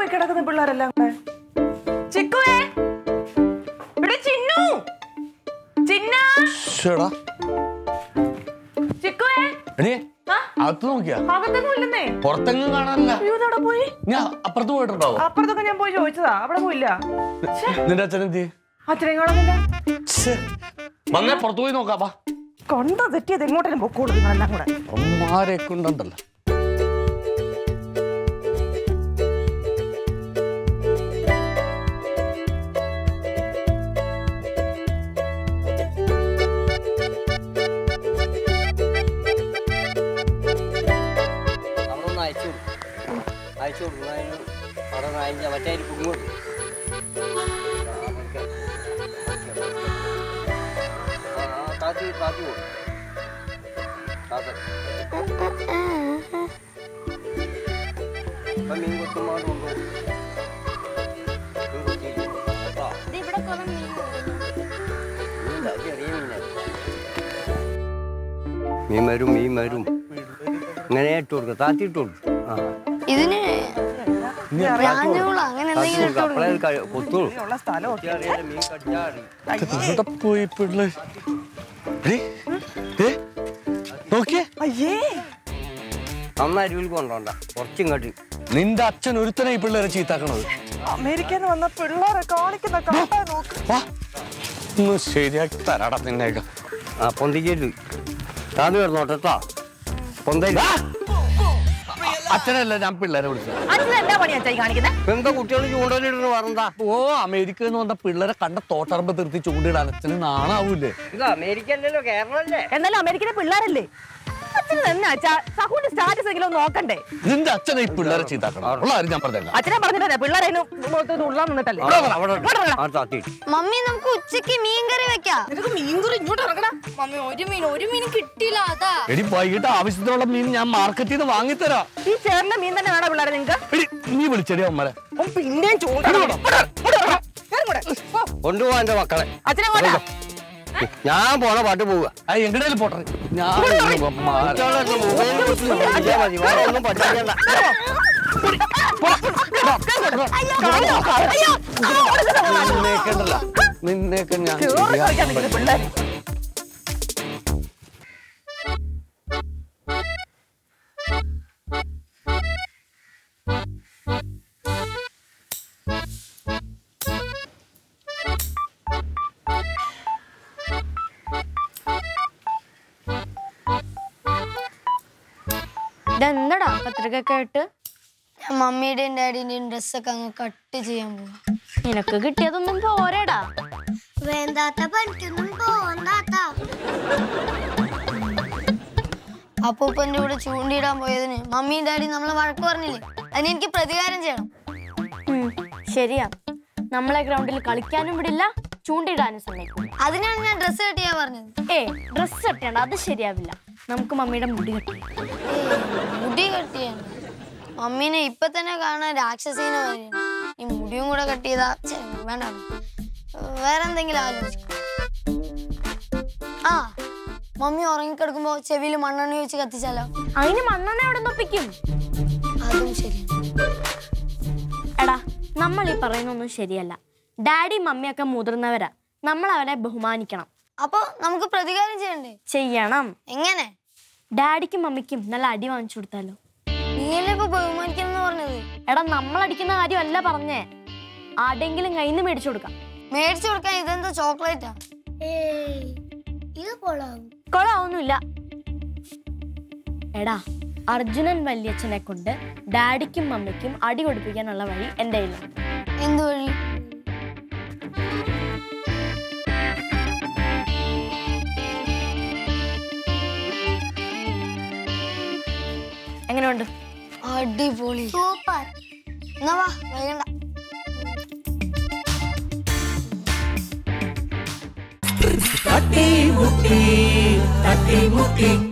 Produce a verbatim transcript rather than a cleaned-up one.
കിടക്കുന്ന പിള്ളേരെല്ലാം കൂടെ. ചിക്കുവേ, ഇവിടെ ചിന്നു, ചിന്ന, ചിക്കുവേ. അകത്ത് നോക്കിയാ? അകത്തൊന്നും ഇല്ലെന്നേ. പുറത്തെങ്ങും കാണാനില്ല. പോയി? ഞാൻ അപ്പുറത്ത് പോയിട്ടുണ്ടാവും. അപ്പുറത്തൊക്കെ ഞാൻ പോയി ചോദിച്ചതാ, അവിടെ പോയില്ല. നിന്റെ അച്ഛനെന്തി? അച്ഛനെ കാണുന്നില്ല. വന്നേ പുറത്തു പോയി നോക്കാം. കൊണ്ട തെറ്റിയത് എങ്ങോട്ടേലും പൊക്കോളൂ നിങ്ങളെല്ലാം കൂടെ. അമ്മമാരെയൊക്കെ ഉണ്ടല്ലോ. മീൻ വരും മീൻ വരും ഇങ്ങനെ ഇട്ട് കൊടുക്ക താത്തി ഇട്ട് കൊടുക്കും. ഇതിന് പോയി പിള്ളേ നോക്കിയേ. അമ്മ അരുവിൽ കൊണ്ടോണ്ട കുറച്ചും കട്ടി. നിന്റെ അച്ഛൻ ഒരുത്തനെ ഈ പിള്ളേരെ ചീത്താക്കണത്. അമേരിക്കന്ന് വന്ന പിള്ളേരെ കാണിക്കുന്ന ശരിയാക്കി തരാടാ നിന്നേക്ക. ആ പൊന്തിക്കല് താന്ന് കിടന്നോട്ടാ പൊന്ത. അച്ഛനല്ല ഞാൻ പിള്ളേരെ വിളിച്ചത്. എന്താ കുട്ടികൾ ചൂണ്ടലിടുന്ന പറഞ്ഞാ? ഓ അമേരിക്ക എന്ന് പറഞ്ഞ പിള്ളേരെ കണ്ട തോട്ടറമ്പ് തീർത്തി ചൂണ്ടിടാൻ അച്ഛന് നാണാവൂലേ? ഇത് അമേരിക്ക അല്ലല്ലോ കേരളല്ലേ. എന്നാലും അമേരിക്കയിലെ പിള്ളേരല്ലേ? നോക്കണ്ടേ? നിന്റെ അച്ഛനെ ഈ പിള്ളേരെ ചീത്താക്കണം. ഞാൻ പറഞ്ഞ അച്ഛനെ പറഞ്ഞിട്ടല്ലേ പിള്ളേരെ മമ്മി നമുക്ക് ഉച്ചക്ക് മീൻകറി വെക്കാം. മീൻകറി ഇങ്ങോട്ട് ഇറങ്ങണം. മമ്മി ഒരു മീൻ ഒരു മീൻ കിട്ടിയില്ല. അതാ എടി വൈകിട്ട് ആവശ്യത്തിനുള്ള മീൻ ഞാൻ മാർക്കറ്റിൽ നിന്ന് വാങ്ങിത്തരാം. ഈ ചേർന്ന മീൻ തന്നെ വേണം പിള്ളേരെ നിങ്ങൾക്ക്. നീ വിളിച്ചടി അമ്മരെ. പിന്നെ കൊണ്ടുപോവാ എന്റെ മക്കളെ. അച്ഛനെ ഞാൻ പോണ പാട്ട് പോവുക. എങ്ങനെയാലും പോട്ടെ. ഞാൻ ഒന്നും പഠിക്കണ്ട. നിന്നേക്കണ്ടല്ല നിന്നേക്ക ഞാൻ പിള്ളേർ ഇതെന്താടാ കത്രികൊക്കെ ഇട്ട്? മമ്മിയുടെയും ഡാഡിന്റെയും ഡ്രസ്സൊക്കെ അങ്ങ് കട്ട് ചെയ്യാൻ പോവാ. നിനക്ക് കിട്ടിയതൊന്നും പോരടാ. വേണ്ടാത്ത പണിക്കൊന്നും പോണ്ടാത്ത. അപ്പൂപ്പന്റെ കൂടെ ചൂണ്ടിയിടാൻ പോയതിന് മമ്മിയും ഡാഡിയും നമ്മളെ വഴക്ക് പറഞ്ഞില്ലേ? അതിന് എനിക്ക് പ്രതികാരം ചെയ്യണം. ശരിയാ, നമ്മളെ ഗ്രൗണ്ടിൽ കളിക്കാനും വിടില്ല, ചൂണ്ടിയിടാനും സമ്മതിക്കും. അതിനാണ് ഞാൻ ഡ്രസ്സ് കെട്ടിയാ പറഞ്ഞത്. ഏ ഡ്രസ്സ് കെട്ടിയണ്ട, അത് ശരിയാവില്ല. നമുക്ക് മമ്മിയുടെ മുടി കെട്ടി. മുടി കെട്ടിയാണ് മമ്മീനെ ഇപ്പൊ തന്നെ കാണാൻ രാക്ഷസീനെ വരെയാണ്. ഈ മുടിയും കൂടെ കെട്ടിയതാ വേണ്ട. വേറെ എന്തെങ്കിലും ആലോചിക്കും. ആ മമ്മി ഉറങ്ങിക്കിടക്കുമ്പോ ചെവിയിൽ മണ്ണെണ്ണ വെച്ച് കത്തിച്ചാലോ? അതിന് മണ്ണെണ്ണ എവിടെ നൊപ്പിക്കും? അതും ശരി. എടാ നമ്മൾ ഈ പറയുന്നൊന്നും ശരിയല്ല. ഡാഡി മമ്മിയൊക്കെ മുതിർന്നവരാ, നമ്മൾ അവരെ ബഹുമാനിക്കണം. അപ്പൊ നമുക്ക് പ്രതികാരം ചെയ്യണ്ടേ? ചെയ്യണം. എങ്ങനെ? ഡാഡിക്കും മമ്മിക്കും നല്ല അടി വാങ്ങിച്ചു കൊടുത്താലോ? നീയല്ലേ ഇപ്പൊ ബഹുമാനിക്കണം പറഞ്ഞത്? എടാ നമ്മൾ അടിക്കുന്ന കാര്യമല്ല പറഞ്ഞേ, ആടെങ്കിലും കയ്യിൽ നിന്ന് മേടിച്ചു കൊടുക്കാം. മേടിച്ചു കൊടുക്കാൻ ഇതെന്താ ചോക്ലേറ്റാ? കൊളാവൊന്നുമില്ല. എടാ അർജുനൻ വല്യച്ഛനെ കൊണ്ട് ഡാഡിക്കും മമ്മിക്കും അടി കൊടുപ്പിക്കാനുള്ള വഴി എന്റെ കയ്യിലാണ്. എന്ത് വഴി? എങ്ങനെയുണ്ട്? അടിപൊളി, സൂപ്പർ. എന്നാ വാ വൈകണ്ട. Thatteem Mutteem, Thatteem Mutteem.